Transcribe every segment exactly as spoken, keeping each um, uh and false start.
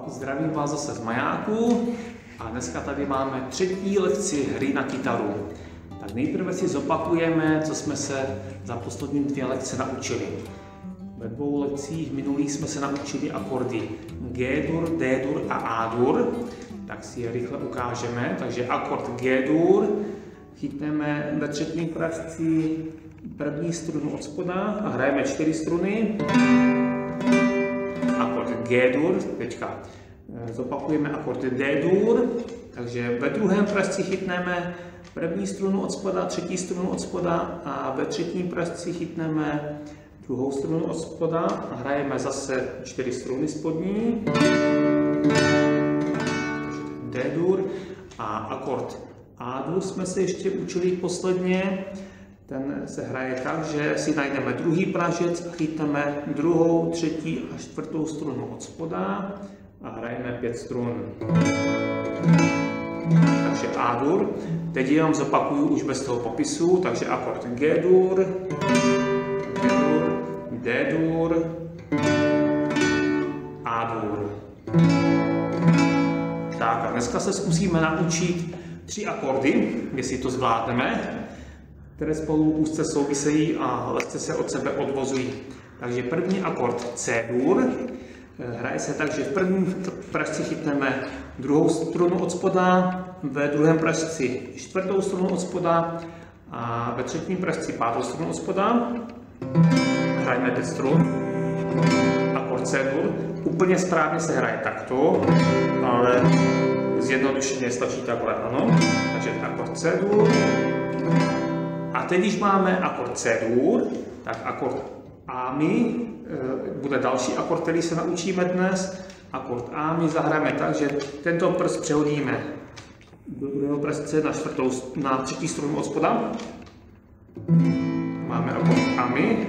zdravím vás zase z majáku a dneska tady máme třetí lekci hry na kytaru. Tak nejprve si zopakujeme, co jsme se za poslední dvě lekce naučili. Ve dvou lekcích minulých jsme se naučili akordy G-dur, D-dur a A-dur, tak si je rychle ukážeme. Takže akord G-dur chytneme ve třetím pražci první strunu od spoda a hrajeme čtyři struny. Akord G-dur, teďka zopakujeme akord D-dur, takže ve druhém pražci chytneme první strunu od spoda, třetí strunu od spoda a ve třetím pražci chytneme druhou strunu od spoda a hrajeme zase čtyři struny spodní. D-dur a akord A-dur jsme se ještě učili posledně. Ten se hraje tak, že si najdeme druhý pražec a chytneme druhou, třetí a čtvrtou strunu od spoda a hrajeme pět strun. Takže A-dur. Teď jenom zopakuju už bez toho popisu, takže akord G-dur, G-dur, D-dur, A-dur. Tak a dneska se zkusíme naučit tři akordy, jestli to zvládneme, které spolu úzce souvisejí a lehce se od sebe odvozují. Takže první akord C-dur. Hraje se tak, že v prvním pražci chytneme druhou strunu od spoda, ve druhém pražci čtvrtou strunu od spoda a ve třetím pražci pátou strunu od spoda. Hrajeme pět strun. Akord C-dur. Úplně správně se hraje takto, ale zjednodušeně stačí takhle, ano. Takže akord C-dur. A teď, když máme akord C-dur, tak akord A-mi bude další akord, který se naučíme dnes. Akord A-mi zahrajeme tak, že tento prst přehodíme do druhého prstce na, čtvrtou, na třetí strunu od spoda. Máme akord A-mi.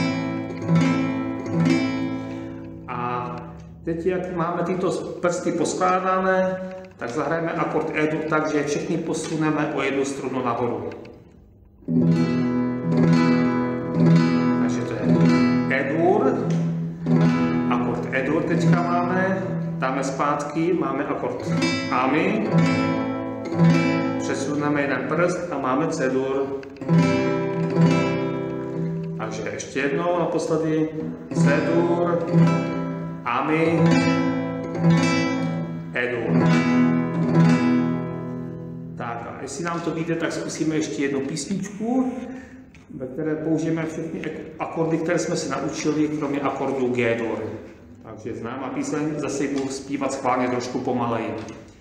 A teď, jak máme tyto prsty poskládané, tak zahrajeme akord E-dur tak, že všechny posuneme o jednu strunu nahoru. Takže to je E-dur, akord E-dur teďka máme, dáme zpátky, máme akord A-mi, přesuneme jeden prst a máme C-dur. Takže ještě jednou naposledy C-dur, A-mi, E-dur. Tak a jestli nám to vyjde, tak zkusíme ještě jednu písničku, ve které použijeme všechny akordy, které jsme se naučili, kromě akordu G-dur. Takže známá píseň, zase budu zpívat schválně trošku pomaleji.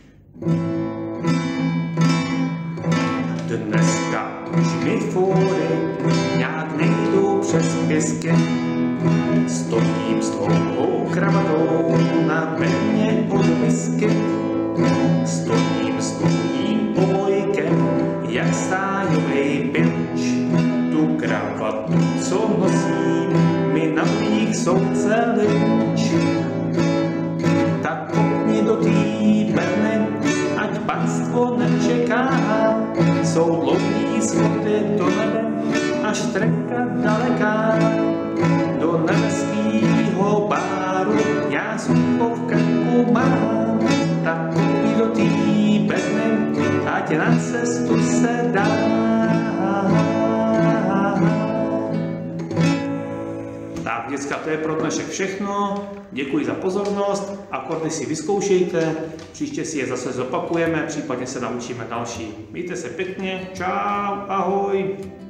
Dneska už mi fůry nějak nejdou přes pěsky, stojím s dlouhou kravatou na bedně od whisky. Stojím s dlouhým obojkem, jak stájovej binč. Tu kravatu, co nosím, mi na mých soudce lynč. Tak pojďmi do tý bedny, ať panstvo nečeká. Jsou dlouhý schody do nebe, až trenka daleká. Do nebeskýho báru já sucho v krku mám. Tak pojďmi do tý bedny, ať na cestu se dá. Tak, děcka, to je pro dnešek všechno. Děkuji za pozornost. Akordy si vyzkoušejte. Příště si je zase zopakujeme, případně se naučíme další. Mějte se pěkně. Čau, ahoj.